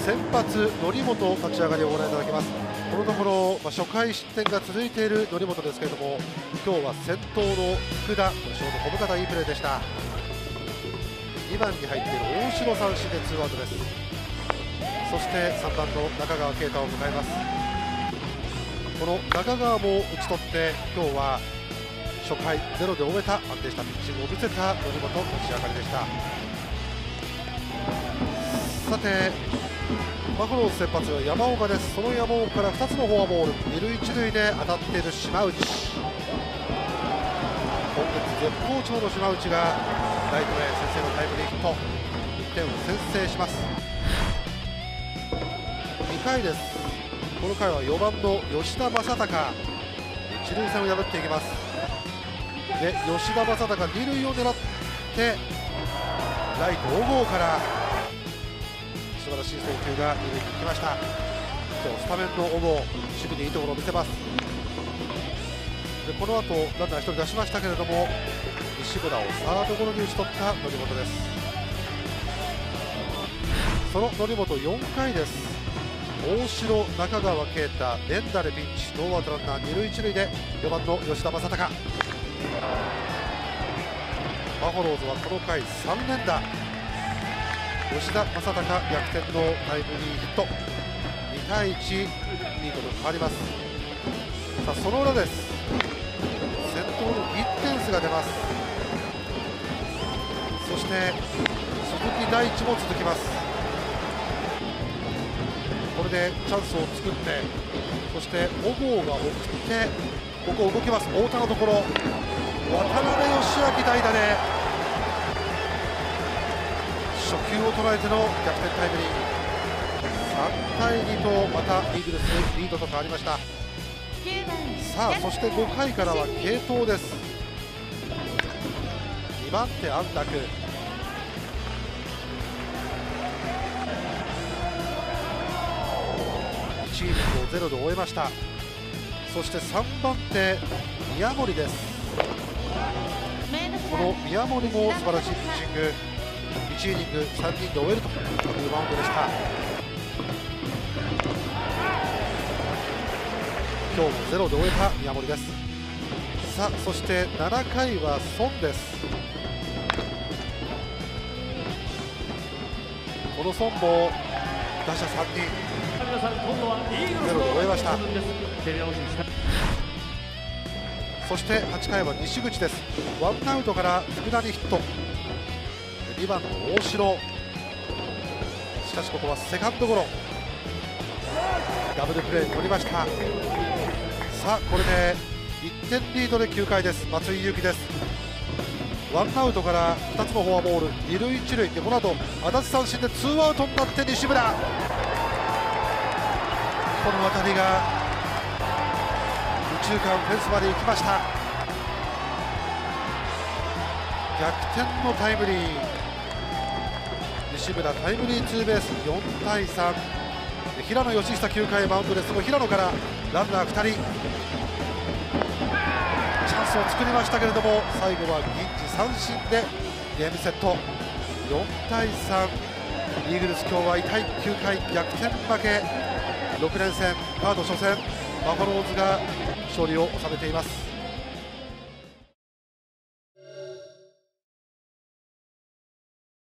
先発則本立ち上がりをご覧いただきます。このところ、初回失点が続いている則本ですけれども、今日は先頭の福田、ショート小深田、いいプレーでした。2番に入っている大城三振でツーアウトです。そして3番の中川圭太を迎えます。この中川も打ち取って、今日は初回ゼロで終えた安定したピッチングを見せた則本立ち上がりでした。さてバファローズ先発は山岡です。その山岡から2つのフォアボール、2塁1塁で当たっている島内、今月絶好調の島内がライトへ先制のタイムリーヒット、1点を先制します。2回です。この回は4番の吉田正尚、一塁線を破っていきます。で吉田正尚、2塁を狙ってライト小郷から素晴らしい送球が2塁に行きました。今日スタメンの小郷、守備でいいところを見せます。でこの後ランナー1人出しましたけれども、西村をサードゴロに打ち取った則本です。その則本4回です。大城、中川圭太、連打でピンチ、ノーアウトランナー2塁1塁で4番の吉田正尚。バファローズはこの回3連打、吉田正尚逆転のタイムリーヒット、2対1、リードと変わります。さあその裏です。先頭のギッテンスが出ます。そして鈴木大地も続きます。これでチャンスを作って、そして小郷が送って、ここ動きます。太田のところ、渡辺義明代打で初球を捉えての逆転タイムリー、3対2とまたイーグルスリードと変わりました。さあそして5回からは継投です。2番手安楽、1イニングをゼロで終えました。そして3番手宮森です。この宮森も素晴らしいピッチング、1イニング3人で終えるというマウンドでした。今日もゼロで終えた宮森です。さあそして7回は孫です。この孫も打者3人ゼロで終えました。そして8回は西口です。ワンアウトから福田にヒット、2番の大城、しかしここはセカンドゴロ、ダブルプレーに取りました。さあこれで1点リードで9回です。松井裕樹です。ワンアウトから2つのフォアボール、2塁1塁で、この後安達三振でツーアウトになって西村、この当たりが右中間フェンスまで行きました。逆転のタイムリー、西村タイムリーツーベース、4対3。平野佳寿9回マウンドで、その平野からランナー2人、チャンスを作りましたけれども、最後は銀次三振でゲームセット、4対3。イーグルス今日は痛い9回逆転負け、6連戦カード初戦バファローズが勝利を収めています。